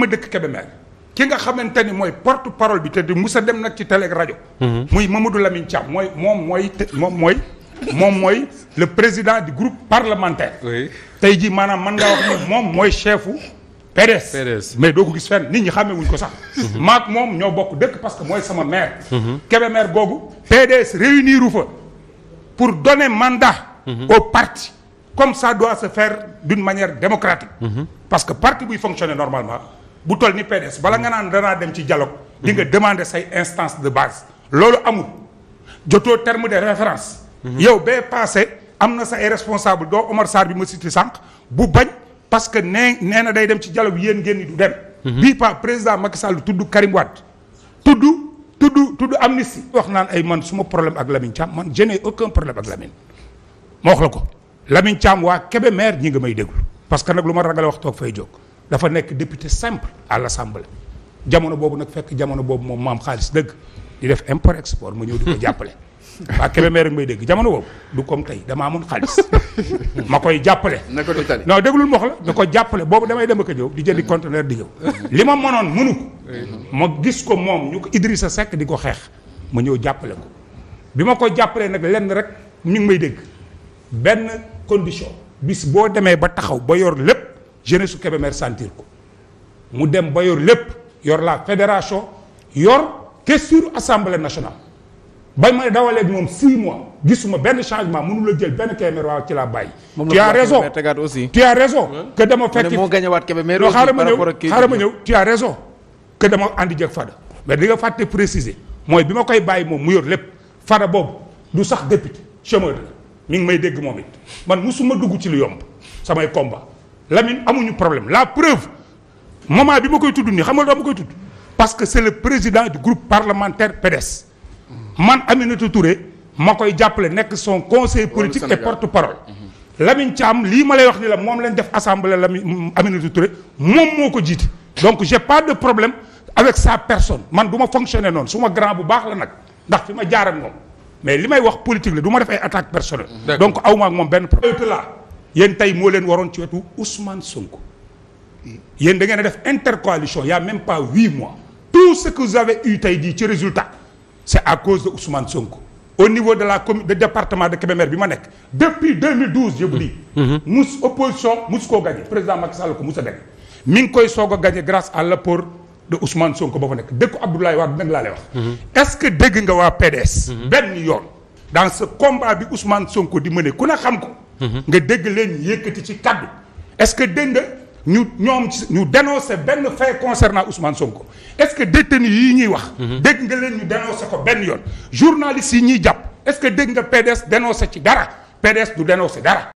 ma dëkk Kébémer ki nga xamante ni mooy porte parole bi te di musa dem nag ci télé ak rajo. muy Mamadou Lamine Thiam moom mooy le président du groupe parlementaire. oui tey jii maanaam man ngaa wax ni moom mooy chefu PDS. mais doo ko gis fenn nit ñi xàmme wuñ ko sax. maak moom ñoo bokk dëkk parce que mooy sama maire. Kébémer googu PDS réuniru fa pour donner mandat. au parti comme ça doit se faire d'une manière démocratique. parce que parti buy fonctionner normalement bu toll ni PDS bala nga naan danaa dem ci dialogue. di nga demander say instance de base. loolu amul jotoo terme de référence. yow bee passé am na sa ay responsable doo Omar Sarr bi ma cité sànq bu bañ parce que nee na day dem ci dialogue yéen ngeen ni du dem. bii pas président Macky Sall tudd Karim Wade tudd amnistie. wax naan ay man suma problème ak Lamine Thiam man je n'ai aucun problème ak Lamine ma wax la ko Lamine Thiam waa Kébémer ñi nga may déglu parce que nag lu ma ragal wax toog fay jóg dafa nekk député simple à l'Assemblée jamono boobu nag fekk jamono boobu moom maam xaalis dëgg di def import export ma ñëw di ko jàppale. waa Kébémer rek may dégg jamono boobu du comme tey damaa amoon xaalis ma koy jàppale. non déglul ma wax la da ko jàppale boobu damay dem ak a ñëw di jëndi conteneur di ñëw. li ma mënoon mënu ko. ma gis ko moom ñu ko Idrissa Seck di ko xeex ma ñëw jàppale ko bi ma ko jàppalee nag lenn rek ñu ngi may dégg benn condition bis boo demee ba taxaw ba yor lépp jeunesse su Kébémer sentir ko mu dem ba yor lépp yor la fédération yor question assemblée nationale. ba may dawalee moom 6 mois gisuma benn changement mënu la jël benn Kébémer waaw ci la bàyyi. tu as raison tu as raison. que dama fekk moo gañewaat Kébémer aussi xaaral ma ñëw tu as raison que dama andi jëg Fada mais di nga fàtte préciser mooy bi ma koy bàyyi moom mu yor lépp Fada boobu du sax député chômeur la mi ngi may dégg moom it man musuma dugg ci lu yomb samay combat Lamine amuñu problème la preuve moment bi ma koy tudd nii xam nga dama koy tudd parce que c'est le président du groupe parlementaire PDS. man Aminata Touré ma koy jàppale nekk son conseil politique et porte-parole. Lamine Thiam lii ma lay wax ni la moom lañ def assemblée Lamine Aminata Touré moom moo ko jiite. donc j'ai pas de problème avec sa personne man du ma fonctionner noonu su ma grand bu baax la nag ndax fi ma jaar ak moom mais li may wax politique la du ma def ay attaque personnelle. donc aw ma ak moom benn problème. là yéen tey moo leen waroon ci wetu Ousmane Sonko yéen da ngeen a def intercoalition il y a même pas 8 mois tout ce que vous avez eu tey jii ci résultat. c'est à cause de Ousmane Sonko au niveau de la commune de département de Kébémer bi ma nekk depuis 2012 je vous dis. Opposition mus koo gagné président Macky Sall ko mus a gagné mi ngi koy soog a gagné grâce à l'apport de Ousmane Sonko ba fa nekk dëkku Abdoulaye Wade nag laa lay wax. est-ce que dégg nga waa PDS. benn yoon dans ce combat bi Ousmane Sonko di mëne ku ne xam ko. nga dégg leen yëkkati ci kaddu est-ce que dégg nga ñu dénoncer benn fait concernant Ousmane Sonko est-ce que détenus yi ñuy wax. dégg nga leen ñu dénoncer ko benn yoon journalistes yi ñuy jàpp est-ce que dégg nga PDS dénoncer ci dara PDS du dénoncer dara.